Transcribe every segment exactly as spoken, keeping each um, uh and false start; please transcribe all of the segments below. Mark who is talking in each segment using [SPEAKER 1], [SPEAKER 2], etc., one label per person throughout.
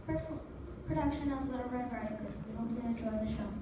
[SPEAKER 1] production of Little Red Riding Hood. We hope you enjoy the show.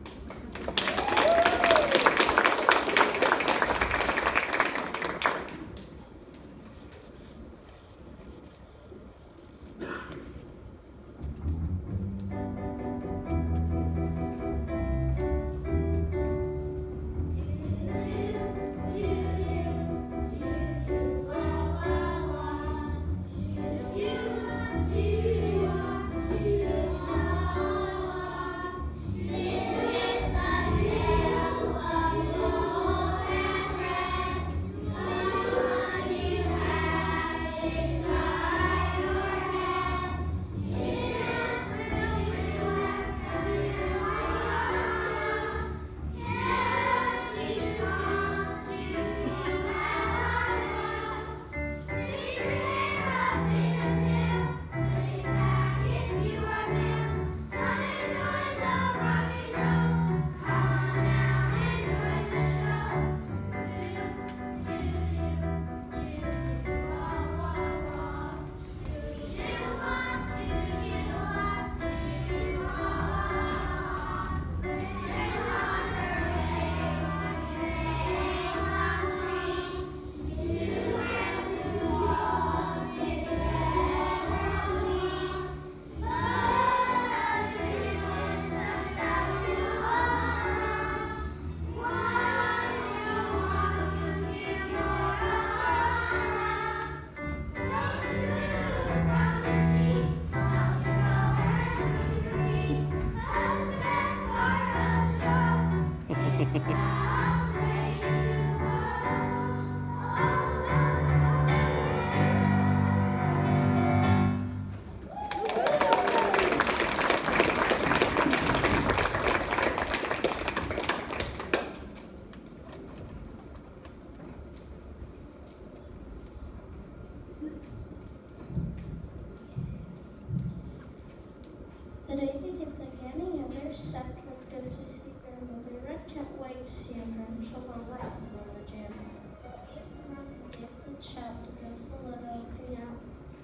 [SPEAKER 2] The day begins like any other, except when it goes to see Grandmother Red. Can't wait to see her grandchildren right in front of the gym. Run and get the chat to go for a little hang out.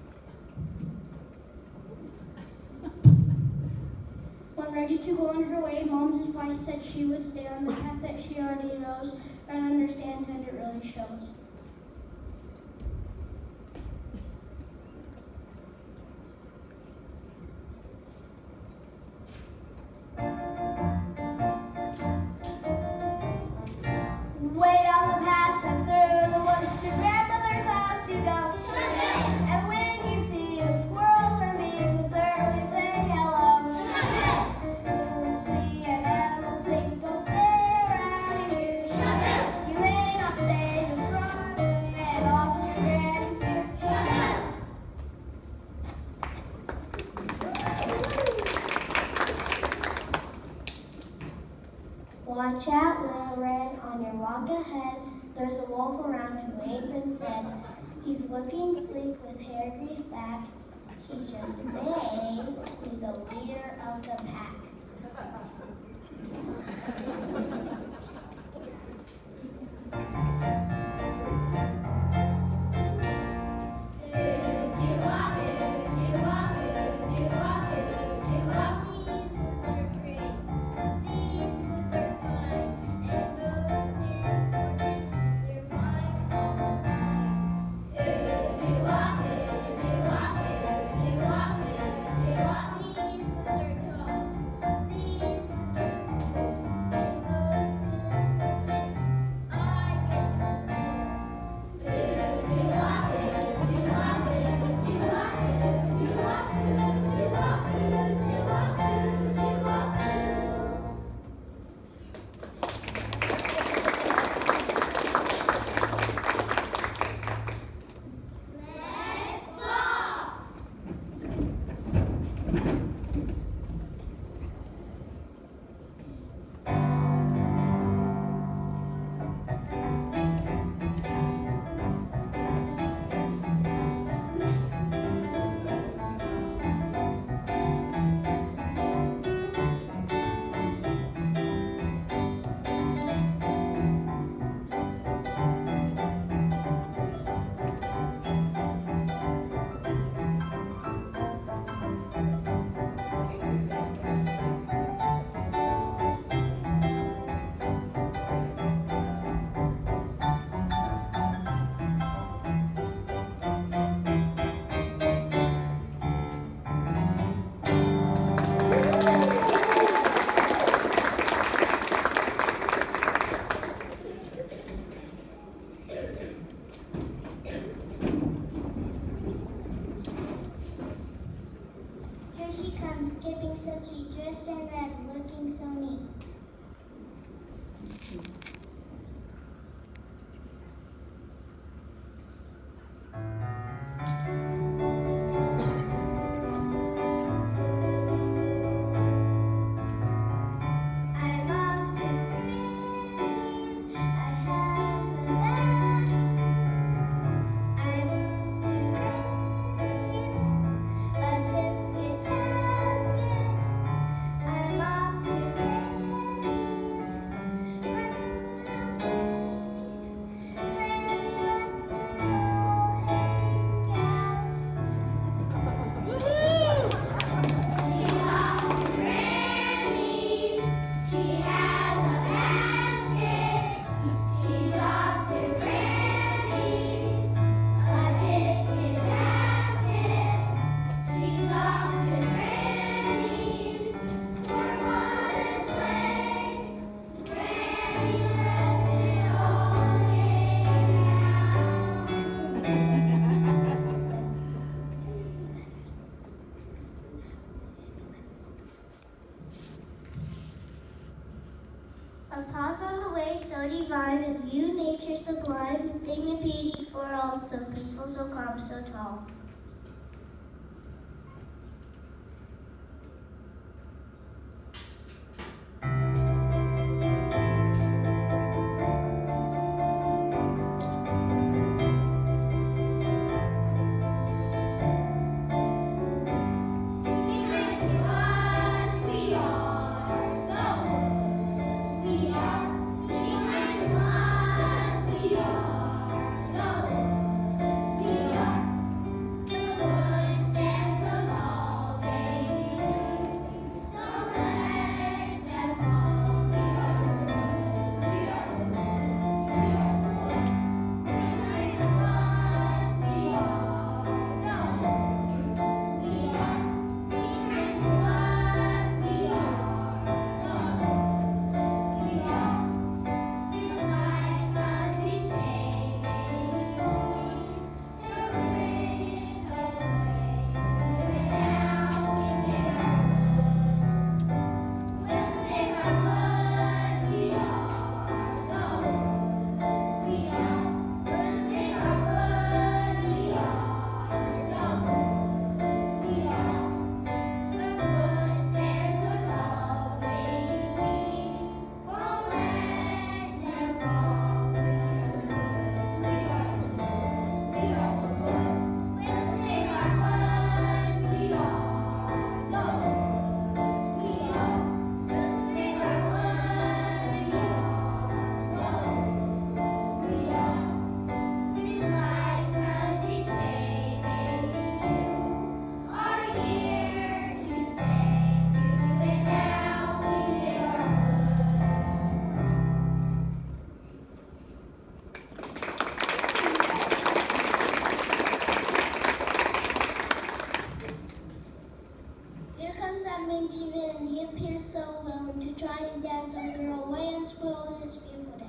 [SPEAKER 2] When ready to go on her way, Mom's advice said she would stay on the path that she already knows and understands, and it really shows. Watch out, Little Red, on your walk ahead. There's a wolf around who ain't been fed. He's looking sleek with hair greased back. He just may be the leader of the pack. going so sweet, dressed in red, looking so neat. A pause on the way so divine, a view nature sublime, thing of beauty for all, so peaceful, so calm, so tall. And he appears so willing to try and dance on a girl away and spoil his view for them.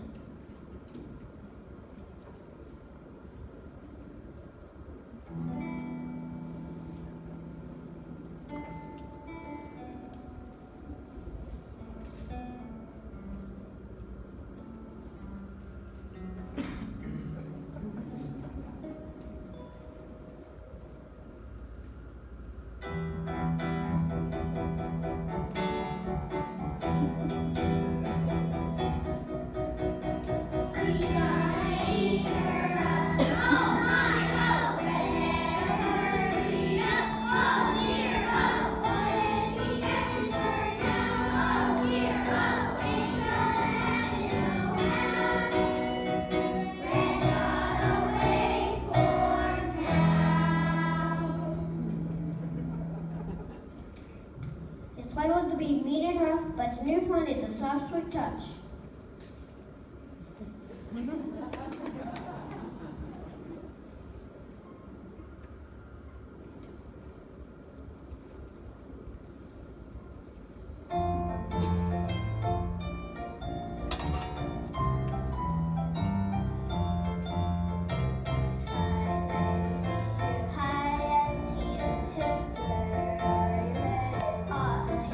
[SPEAKER 2] His plan was to be mean and rough, but the new plan is the soft, sweet touch. High and tear to blur,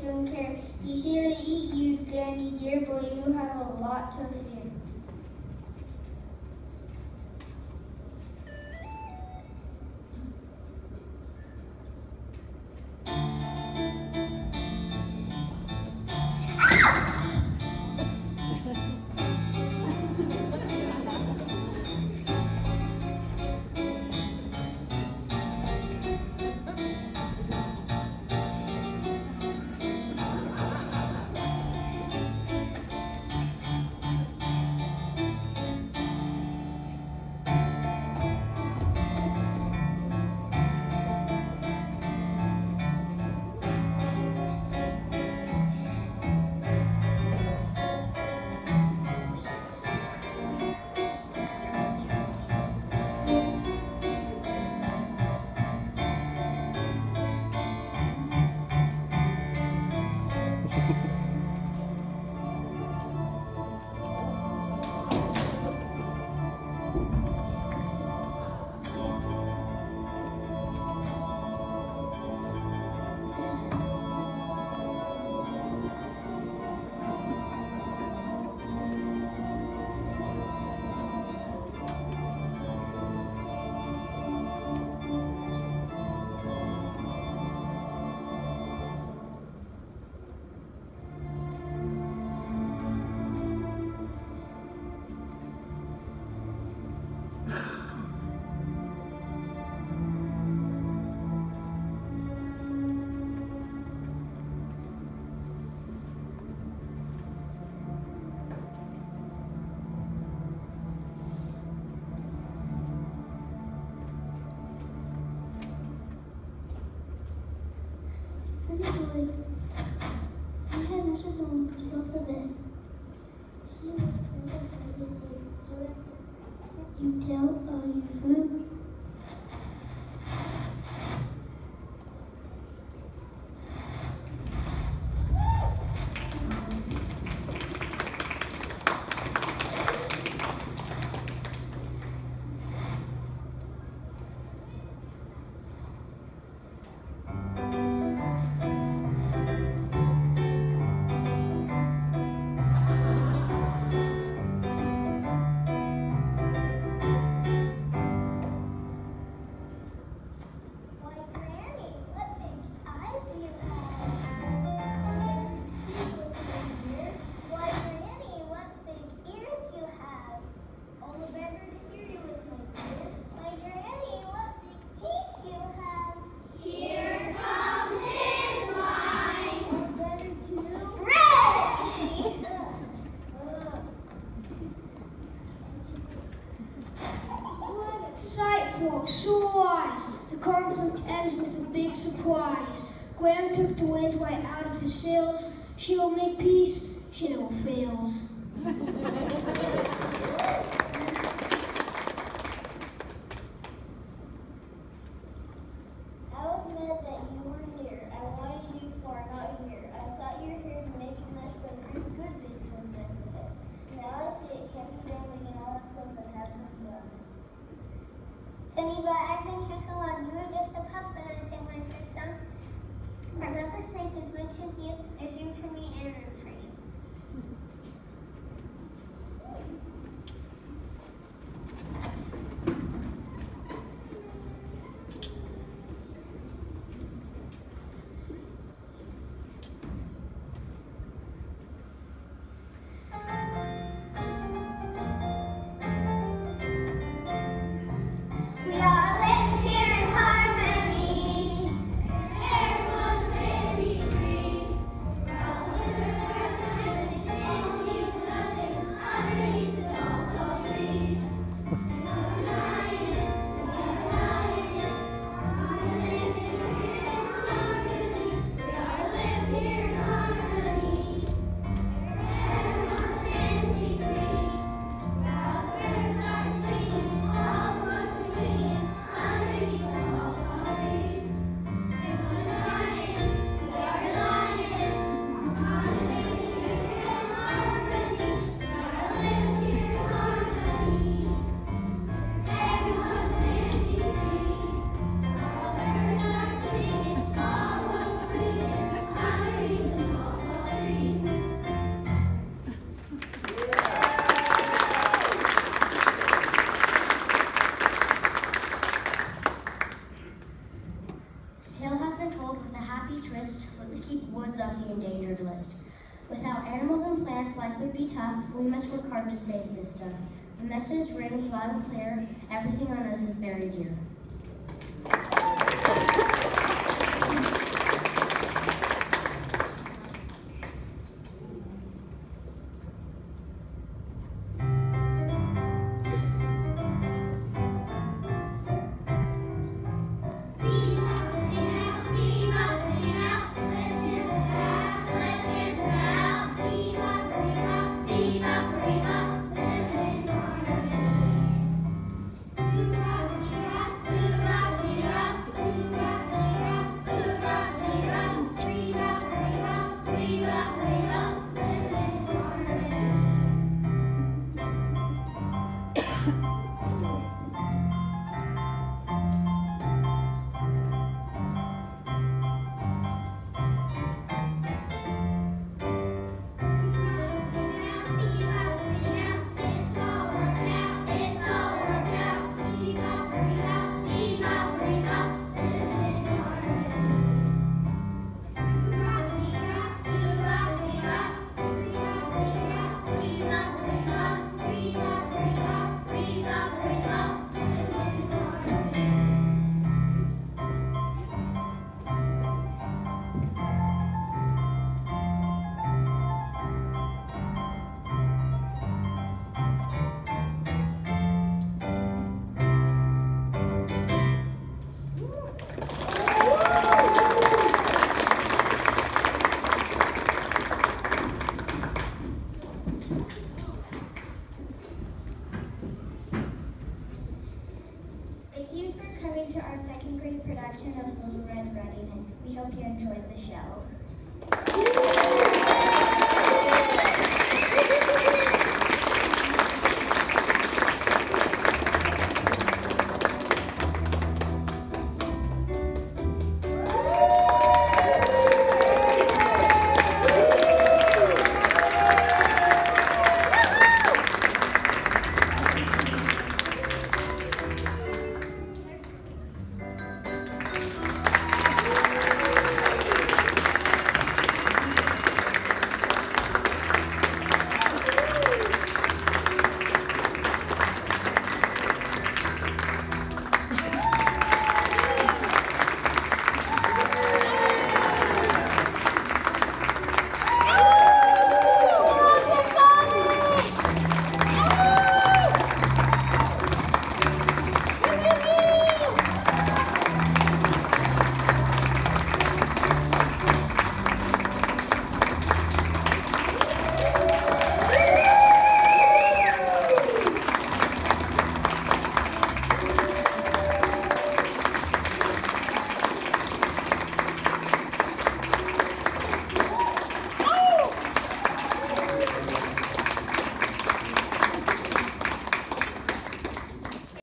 [SPEAKER 2] don't care. He's here to eat you, Granny dear, but you have a lot to fear. Boy, I have messages on personal for this. She was sent up by this you tell all your food.
[SPEAKER 3] Sore eyes. The conflict ends with a big surprise. Graham took the wind right out of his sails. She will make peace. She never fails.
[SPEAKER 2] I was mad that you were here. I wanted you far, not here. I thought you were here to make a mess, but you're good victims after this. Now I see it can't be done. We can all have close and have some fun. Sunny, but I've been here so long. You were just a pup when I was in my first song. I love this place as much as you. There's room for me and room for you. word list. Without animals and plants, life would be tough. We must work hard to save this stuff. The message rings loud and clear. Everything on us is very dear.